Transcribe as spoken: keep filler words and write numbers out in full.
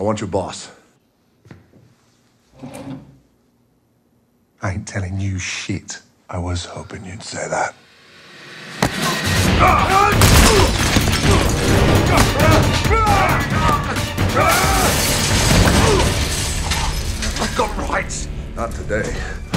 want your boss. I ain't telling you shit. I was hoping you'd say that. I've got rights. Not today.